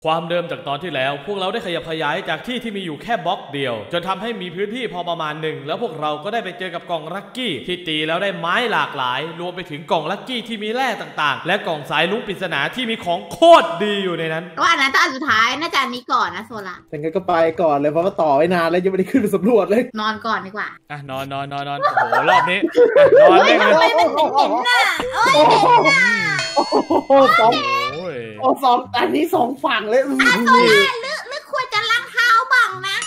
ความเดิมจากตอนที่แล้วพวกเราได้ขยับขยายจากที่มีอยู่แค่บล็อกเดียวจนทำให้มีพื้นที่พอประมาณหนึ่งแล้วพวกเราก็ได้ไปเจอกับกล่องลัคกี้ที่ตีแล้วได้ไม้หลากหลายรวมไปถึงกล่องลัคกี้ที่มีแร่ต่างๆและกล่องสายลุ้งปริศนาที่มีของโคตรดีอยู่ในนั้นว่าอันนั้นตอนสุดท้ายน่าจะนี้ก่อนนะโซล่าแต่งั้นก็ไปก่อนเลยเพราะว่าต่อไว้นานแล้วยังไม่ได้ขึ้นไปสำรวจเลยนอนก่อนดีกว่านอนโอ้โหรอบนี้นอนเล่นเลยเห็นน่ะโอ้โหสองอันนี้สองฝั่งเลยโซล่าลึกควรจะล้างเท้าบ้างนะ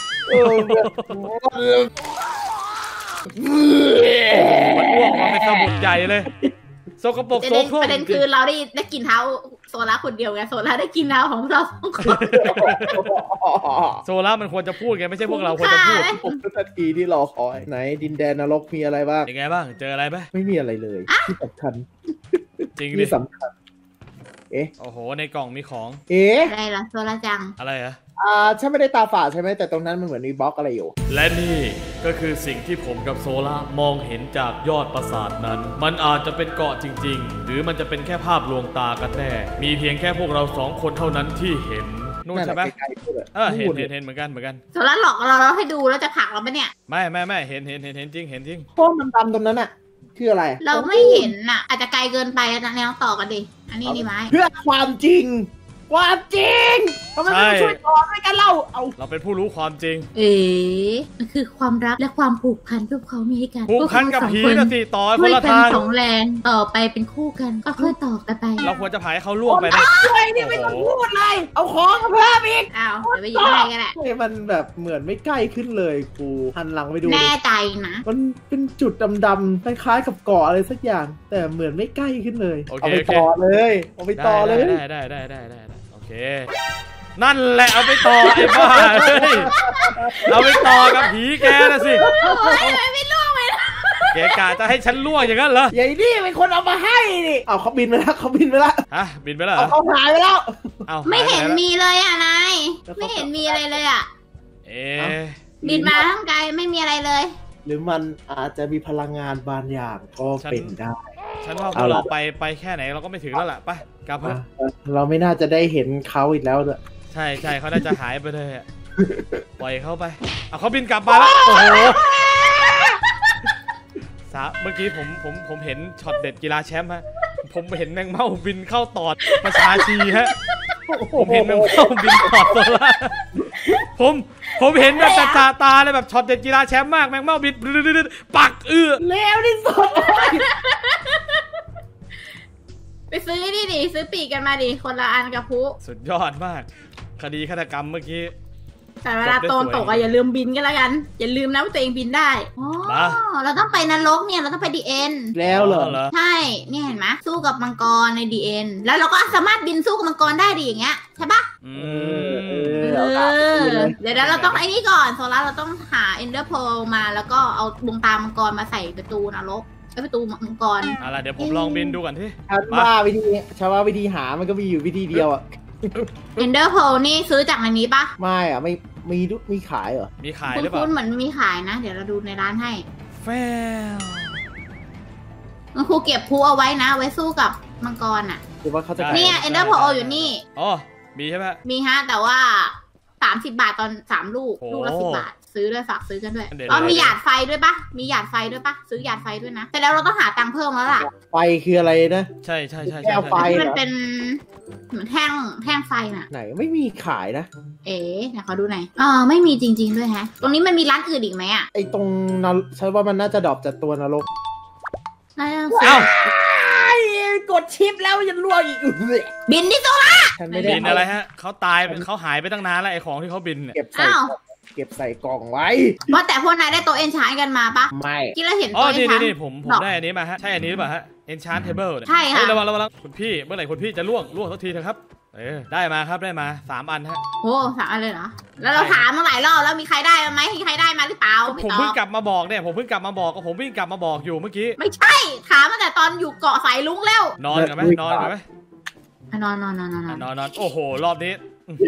มันอ้วกมันเป็นสมุดใหญ่เลยโซกปรกโซโครกประเด็นคือเราได้กินเท้าโซล่าคนเดียวไงโซล่าได้กินเท้าของเราสองคนโซล่ามันควรจะพูดไงไม่ใช่พวกเราควรจะพูดนาทีที่รอคอยไหนดินแดนนรกมีอะไรบ้างยังไงบ้างเจออะไรไหมไม่มีอะไรเลยที่สำคัญจริงดิสำคัญโอ้โหในกล่องมีของอะไรล่ะโซล่าจังอะไรอะฉันไม่ได้ตาฝาดใช่ไหมแต่ตรงนั้นมันเหมือนมีบล็อกอะไรอยู่และนี่ก็คือสิ่งที่ผมกับโซล่ามองเห็นจากยอดปราสาทนั้นมันอาจจะเป็นเกาะจริงๆหรือมันจะเป็นแค่ภาพลวงตากันแน่มีเพียงแค่พวกเรา2 คนเท่านั้นที่เห็นนู่นใช่ไหมเห็นเหมือนกันโซล่าหลอกเราให้ดูแล้วจะผลักเราปะเนี่ยไม่เห็นจริงพวกมันดำตรงนั้นอะคืออะไรเราไม่เห็นน่ะอาจจะไกลเกินไปนะแนวต่อกันดิอันนี้นี่ไหมเพื่อความจริงทำไมไม่ช่วยต่อด้วยกันเราเป็นผู้รู้ความจริงมันคือความรักและความผูกพันที่เขามีให้กันผูกพันกับผีนะสิต่อคนละทางของแรงต่อไปเป็นคู่กันก็ค่อยต่อกันไปเราควรจะพาให้เขาล่วงไปนะนี่ไม่ต้องพูดเลยเอาของเพิ่มอีกเดี๋ยวไปยิงให้กันแหละมันแบบเหมือนไม่ใกล้ขึ้นเลยกูหันหลังไปดูแน่ใจนะมันเป็นจุดดำๆคล้ายๆกับเกาะอะไรสักอย่างแต่เหมือนไม่ใกล้ขึ้นเลยเอาไปต่อเลยได้โอเคนั่นแหละเอาไปต่อไอ้บ้าเอาไปต่อกับผีแกนะสิไม่ล่วงเลยแกกะจะให้ฉันล่วงอย่างนั้นเหรอใหญ่นี่เป็นคนเอามาให้นี่เขาบินไปแล้วฮะบินไปแล้วเขาหายไปแล้วไม่เห็นมีเลยอ่ะนายไม่เห็นมีอะไรเลยอ่ะบินมาทั้งไกลไม่มีอะไรเลยหรือมันอาจจะมีพลังงานบางอย่างก็เป็นได้ฉันว่าพอเราไปแค่ไหนเราก็ไม่ถึงแล้วล่ะไปกลับเราไม่น่าจะได้เห็นเขาอีกแล้วเลยใช่เขาน่าจะหายไปเลยปล่อยเขาไปเขาบินกลับมาแล้วโอ้โหเมื่อกี้ผมเห็นช็อตเด็ดกีฬาแชมป์ฮะผมเห็นแมงเม่าบินเข้าตอดประชาชีฮะผมเห็นแมงเม่าบินตอดโซล่าผมเห็นแบบตาเลยแบบช็อตเด็ดกีฬาแชมป์มากแมงเม่าบินปักเลวที่สุดไปซื้อดิซื้อปีกกันมาดิคนละอันกับผู้สุดยอดมากคดีฆาตกรรมเมื่อกี้แต่เวลาโตนตกอย่าลืมบินกันแล้วกันอย่าลืมนะว่าตัวเองบินได้เราต้องไปนรกเนี่ยเราต้องไปดีเอ็นแล้วเหรอใช่เนี่ยเห็นไหมสู้กับมังกรในดีเอ็นแล้วเราก็สามารถบินสู้กับมังกรได้ดิอย่างเงี้ยใช่ปะเดี๋ยวเราต้องไอ้นี่ก่อนโซล่าเราต้องหาเอนเดอร์โพลมาแล้วก็เอาดวงตามังกรมาใส่ประตูนรกประตูมังกรเดี๋ยวผมลองบินดูก่อนที่ฉันว่าวิธีหามันก็มีอยู่วิธีเดียวอ่ะเอนเดอร์โพลนี่ซื้อจากในนี้ปะไม่อ่ะไม่มีขายเหรอมีขายหรือเปล่าคุณเหมือนมีขายนะเดี๋ยวเราดูในร้านให้แฟลมันครูเก็บพูเอาไว้นะไว้สู้กับมังกรอ่ะคือว่าเขาจะเนี่ยเอนเดอร์โพลอยู่นี่มีใช่ไหมมีฮะแต่ว่า30 บาทตอน3 ลูกละ10 บาทซื้อด้วยฝากซื้อกันด้วยมีหยาดไฟด้วยปะซื้อหยาดไฟด้วยนะแต่แล้วเราต้องหาตังค์เพิ่มแล้วล่ะไฟคืออะไรนะใช่แก้วไฟมันเป็นเหมือนแท่งไฟน่ะไหนไม่มีขายนะเนี่ยเขาดูหน่อยไม่มีจริงๆด้วยฮะตรงนี้มันมีร้านอื่นอีกไหมอ่ะไอตรงนั้นฉันว่ามันน่าจะดรอปจากตัวนรกกดชิปแล้วยังรั่วอีกบินที่ตัวละบินอะไรฮะเขาตายเขาหายไปตั้งนานแล้วไอของที่เขาบินเนี่ยเก็บใส่กล่องไว้ว่าแต่พวกนายได้โต๊ะเอนชานกันมาปะไม่ที่เราเห็นโต๊ะเอนชานนี่ผมได้อันนี้มาฮะใช่อันนี้หรือเปล่าฮะ enchant table ใช่ค่ะระวังคุณพี่เมื่อไหร่คุณพี่จะล่วงสักทีนะครับได้มาครับได้มา3 อันฮะโอ้3 อันเลยเหรอแล้วเราถามมาหลายรอบแล้วมีใครได้ไหมมีใครได้มาหรือเปล่าผมเพิ่งกลับมาบอกเนี่ยผมวิ่งกลับมาบอกอยู่เมื่อกี้ไม่ใช่ถามมาแต่ตอนอยู่เกาะสายลุงแล้วนอนกันไหมนอนโอ้โหรอบนี้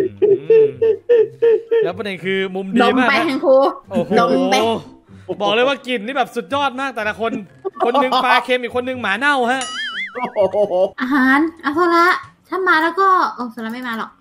แล้วประเด็นคือมุมดีมากลงไปครูลงไปบอกเลยว่ากลิ่นนี่แบบสุดยอดมากแต่ละคนนึงปลาเค็มอีกคนนึงหมาเน่าฮะอาหารโซล่าถ้ามาแล้วก็โซล่าไม่มาหรอก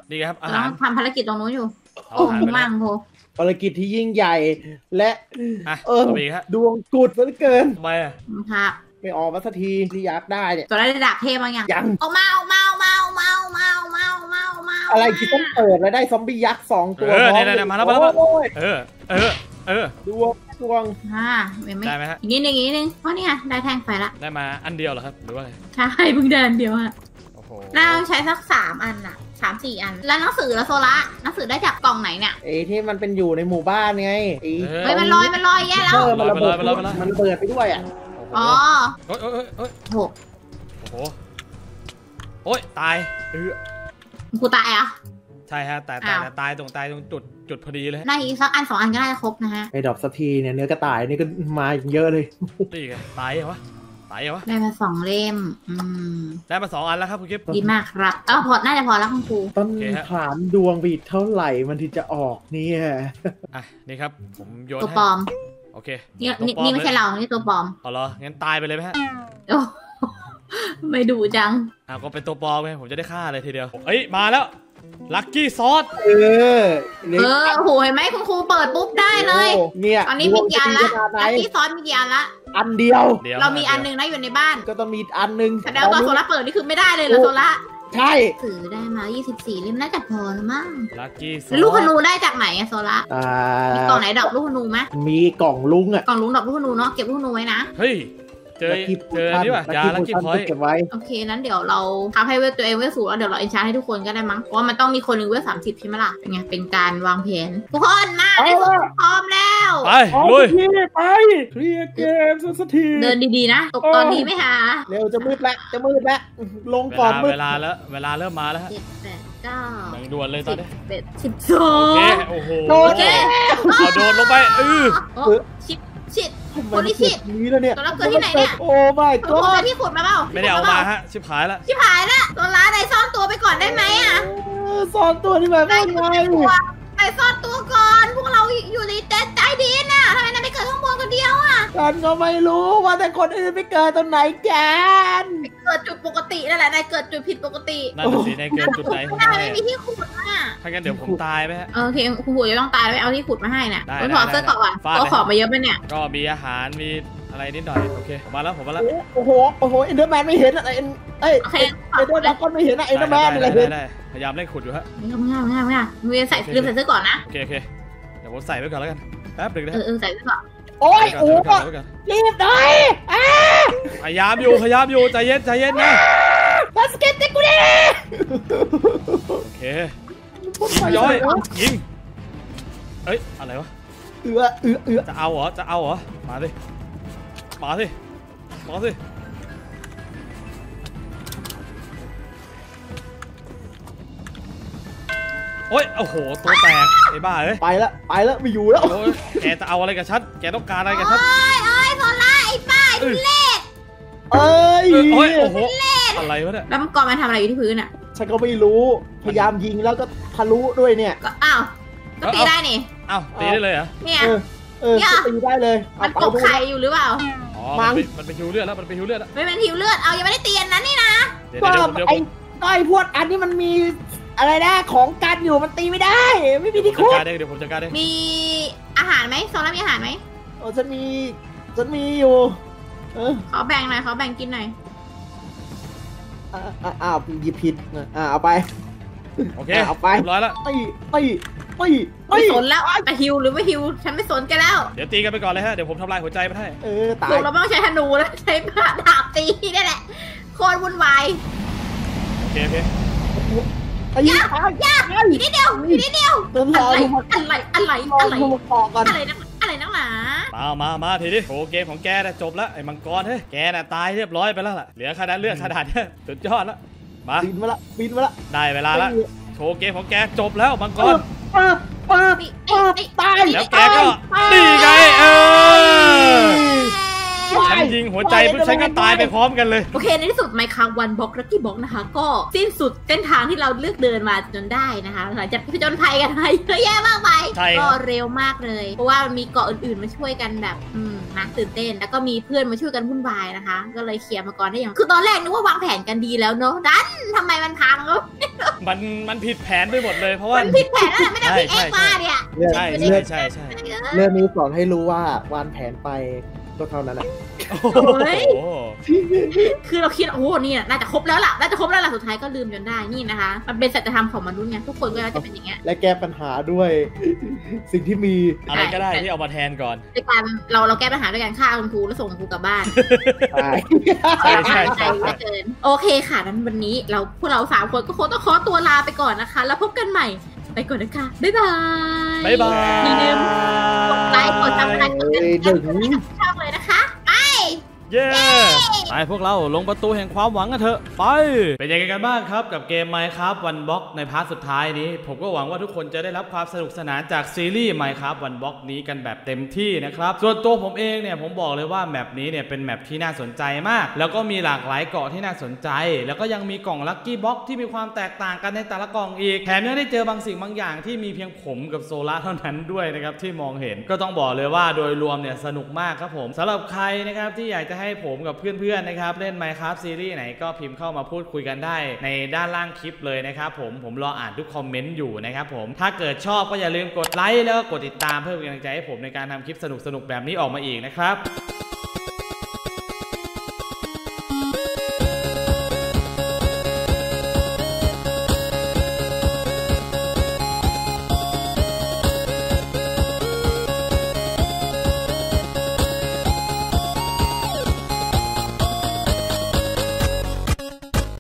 นี่ครับอาเราหารทำภารกิจตรงนู้นอยู่เอาโอ้อาหารโหไปมั่งโหภารกิจที่ยิ่งใหญ่และอ่ะเออเอาไปอีกฮะดวงกุดซะเหลือเกินทำไมอ่ะครับไม่ออกมาสักทีที่อยากได้เนี่ยตัวได้ดาบเทพบางอย่างยังออกมาออกมาออกมาออกมาออกมาออกมาออกมาออกมาอะไรที่ต้องเปิดแล้วได้ซอมบี้ยักษ์2 ตัวเนี่ยมาแล้วมาแล้วโอ้ยเออดวงได้ไหมฮะอีกนิดนึงอีกนิดนึงเพราะเนี่ยได้แท่งไฟละได้มาอันเดียวเหรอครับหรือว่าไงใช่เพิ่งเดินเดียวอะโอ้โหน่าใช้สัก3 อันอะ3-4 อัน แล้วหนังสือแล้วโซล่าหนังสือได้จากกล่องไหนเนี่ยไอ้ที่มันเป็นอยู่ในหมู่บ้านไงไอ้เฮ้ยมันลอยแย่แล้วมันระเบิดมันระเบิดไปด้วยอ่ะอ๋อโอ้ยโหโอ้โหโอ้ยตายกูตายอ่ะใช่ฮะแต่ตายตรงจุดพอดีเลยได้อีกสักอัน2 อันก็น่าจะครบนะฮะไอ้ดอกสักทีเนี่ยเนื้อกระต่ายนี่ก็มาเยอะเลยนี่ไงตายเหรอวะได้มา2 เล่มได้มา2 อันแล้วครับคุณกิฟต์ดีมากครับพอน่าจะพอแล้วคุณครูต้นถามดวงบีดเท่าไหร่มันถึงจะออกเนี่ยอ่ะนี่ครับผมโยนตัวให้ปลอมโอเคนี่ไม่ใช่เรานี่ตัวปลอมเอาเหรองั้นตายไปเลยไหมฮะโอ้ไม่ดูจังก็เป็นตัวปลอมไงผมจะได้ฆ่าเลยทีเดียวเอ้ยมาแล้วลัคกี้ซอสโหเห็นไหมคุณครูเปิดปุ๊บได้เลยเนี่ยตอนนี้มีกี่อันละลัคกี้ซอสมีกี่อันละอันเดียวเรามีอันนึงนะอยู่ในบ้านก็ต้องมีอันนึงแสดงว่าโซล่าเปิดนี่คือไม่ได้เลยเหรอโซล่าใช่สื่อได้มา24 เล่มน่าจะพอแล้วมั้งลัคกี้ซอแล้วลูกธสนูได้จากไหนอะโซล่ามีกล่องไหนดอกลูกธนูไหมมีกล่องลุงอ่ะกล่องลุงดอกลูกธนูเนาะเก็บลูกธนูไว้นะเฮ้ยเจอนี่ป่ะยาลัคกี้พอยต์เก็บไว้โอเคนั้นเดี๋ยวเราทำให้เวลตัวเองเวลสูงแล้วเดี๋ยวเราเอนชาร์ให้ทุกคนก็ได้มั้งเพราะว่ามันต้องมีคนหนึ่งเวล30ใช่ไหมล่ะเป็นไงเป็นการวางแผนทุกคนมาได้สุดพร้อมแล้วไปลุยไปเคลียร์เกมสักทีเดินดีๆนะตกตอนนี้ไม่หาเร็วจะมืดแล้วลงก่อนมืดเวลาเริ่มมาแล้วฮะ 7 8 9 ดังด่วนเลยตอนนี้ 11 โอเค 12 โอ้โหโอเคเอาโดนลงไปชิดคนที่ชิดนี้แล้วเนี่ยตัวเราเกิดที่ไหนเนี่ยโอ้ my ตัว god ที่ขุดมาเปล่าไม่ได้เอามาฮะชิบหายแล้วชิบหายละตัวร้านไหนซ่อนตัวไปก่อนได้ไหมอ่ะซ่อนตัวที่แบบว่าไงไหนซ่อนตัวก่อนพวกเราอยู่ในใต้ดินน่ะทำไมนายไม่เกิดข้างบนคนเดียวอ่ะฉันก็ไม่รู้ว่าแต่คนอื่นไปเกิดตรงไหนกันเกิดจุดปกตินั่นแหละนายเกิดจุดผิดปกตินั่นสิในเกิดจุดไหนของนายแม่ไม่มีที่ขุดอ่ะถ้างั้นเดี๋ยวผมตายไหมฮะโอเคคุณปู่จะต้องตายไปเอาที่ขุดมาให้น่ะได้คุณถอดเสื้อก่อนฟาดตัวของมาเยอะไปเนี่ยก็มีอาหารมีอะไรนิดหน่อยโอเคผมมาแล้วโอ้โหเอ็นเดอร์แมนไม่เห็นอะไรเอ้ยโอเคเอ็นเดอร์แมนก็ไม่เห็นนะเอ็นเดอร์แมนอะไรเห็นได้พยายามเล่นขุดอยู่ฮะไม่ลืมใส่เสื้อก่อนนะโอเคเดี๋ยวผมใส่ไว้ก่อนแล้วกันแป๊บหนึงนะใส่เสื้อก่อนโอ้ยโอ้ก่อนรีบหน่อยพยายามอยู่ใจเย็นนะบาสเกตกูดิโอเคยิงย้อยยิงเอ้ยอะไรวะจะเอาเหรอมาสิโอ้ยโอ้โหตัวแตกไอ้บ้าเอ้ยไปแล้วไม่อยู่แล้วแกจะเอาอะไรกับฉันแกต้องการอะไรกับฉันโอ้ยโซล่าไอ้ป้าไอ้ทุเล่เอ้ยโอ้ยโอ้โหอะไรวะเนี่ยแล้วมังกรมันทำอะไรอยู่ที่พื้นอ่ะฉันก็ไม่รู้พยายามยิงแล้วก็ทะลุด้วยเนี่ยก็ก็ตีได้นี่อ้าวตีได้เลยเหรอเนี่ยตีได้เลยมันกบไข่อยู่หรือเปล่าอ๋อมันเป็นฮิวเลือดแล้วไม่เป็นหิวเลือดเอายังไม่ได้เตียนนั้นนี่นะเดี๋ยวไอ้พวกอันนี้มันมีอะไรนะของกันอยู่มันตีไม่ได้ไม่มีที่ผมคุจัดกการเองเดี๋ยวผมจัดการเองมีอาหารไหมโซล่ามีอาหารไหมฉันมีอยู่ขอแบ่งหน่อยขอแบ่งกินหน่อยหยิบผิดเอาไปโอเคเอาไปเรียบร้อยแล้วไม่สนแล้วแต่ฮิวหรือไม่ฮิวฉันไม่สนแกแล้วเดี๋ยวตีกันไปก่อนเลยฮะเดี๋ยวผมทำลายหัวใจไปให้ตายลูกเราไม่ต้องใช้ธนูแล้วใช้ดาบตีนี่แหละโคตรวุ่นวายโอเคยากอีกนิดเดียวอะไรนักหนามาทีนี้โอ้เกมของแกน่ะจบแล้วไอ้มังกรเฮ้ยแกน่ะตายเรียบร้อยไปแล้วล่ะเหลือขนาดเลือดขนาดนี้สุดยอดแล้วมาบินมาละได้เวลาแล้วโชว์เกมของแกจบแล้วมังกรตายแล้วแกก็นี่ไงชยิงหัวใจปุ๊บฉันก็ตายไปพร้อมกันเลยโอเคในที่สุดไมค์คาวันบล็อกลักกี้บล็อกนะคะก็สิ้นสุดเส้นทางที่เราเลือกเดินมาจนได้นะคะหลังจากผจญภัยกันไปเยอะแยะมากมายก็เร็วมากเลยเพราะว่ามีเกาะอื่นๆมาช่วยกันแบบนะตื่นเต้นแล้วก็มีเพื่อนมาช่วยกันวุ่นวายนะคะก็เลยเคลียร์มังกรได้อย่างคือตอนแรกนึกว่าวางแผนกันดีแล้วเนอะดันทำไมมันพังมันผิดแผนไปหมดเลยเพราะว่ามันผิดแผนแล้วไม่ได้ผิดเองมาเนี่ยใช่เรื่องนี้สอนให้รู้ว่าวางแผนไปก็เท่านั้นแหละคือเราคิดโอ้นี่น่าจะครบแล้วล่ะสุดท้ายก็ลืมจนได้นี่นะคะมันเป็นสัจธรรมของมนุษย์ไงทุกคนก็จะเป็นอย่างเงี้ยและแก้ปัญหาด้วยสิ่งที่มีอะไรก็ได้ที่เอามาแทนก่อนในการเราแก้ปัญหาด้วยการฆ่าคุณครูแล้วส่งครูกลับบ้านใช่เกินโอเคค่ะนั้นวันนี้พวกเรา3คนก็คงต้องขอตัวลาไปก่อนนะคะแล้วพบกันใหม่ไปก่อนนะคะบ๊ายบายอย่าลืมกดไลค์กดซับสไครบ์กดกระดิ่งช่องเลยนะคะไปเย้ไปพวกเราลงประตูแห่งความหวังกันเถอะไปเป็นยังไงกันบ้างครับกับเกม Minecraft One Block ในพาร์ทสุดท้ายนี้ผมก็หวังว่าทุกคนจะได้รับความสนุกสนานจากซีรีส์ Minecraft One Block นี้กันแบบเต็มที่นะครับส่วนตัวผมเองเนี่ยผมบอกเลยว่าแมปนี้เนี่ยเป็นแมปที่น่าสนใจมากแล้วก็มีหลากหลายเกาะที่น่าสนใจแล้วก็ยังมีกล่องลัคกี้บ็อกที่มีความแตกต่างกันในแต่ละกล่องอีกแถมยังได้เจอบางสิ่งบางอย่างที่มีเพียงผมกับโซล่าเท่านั้นด้วยนะครับที่มองเห็นก็ต้องบอกเลยว่าโดยรวมเนี่ยสนุกมากครับผมสำหรับใครนะครับที่อยากจะให้ผมกับเพื่อนๆนะครับเล่น Minecraft ซีรีส์ไหนก็พิมพ์เข้ามาพูดคุยกันได้ในด้านล่างคลิปเลยนะครับผมรออ่านทุกคอมเมนต์อยู่นะครับผมถ้าเกิดชอบก็อย่าลืมกดไลค์แล้วก็กดติดตามเพื่อเป็นกำลังใจให้ผมในการทำคลิปสนุกๆแบบนี้ออกมาอีกนะครับ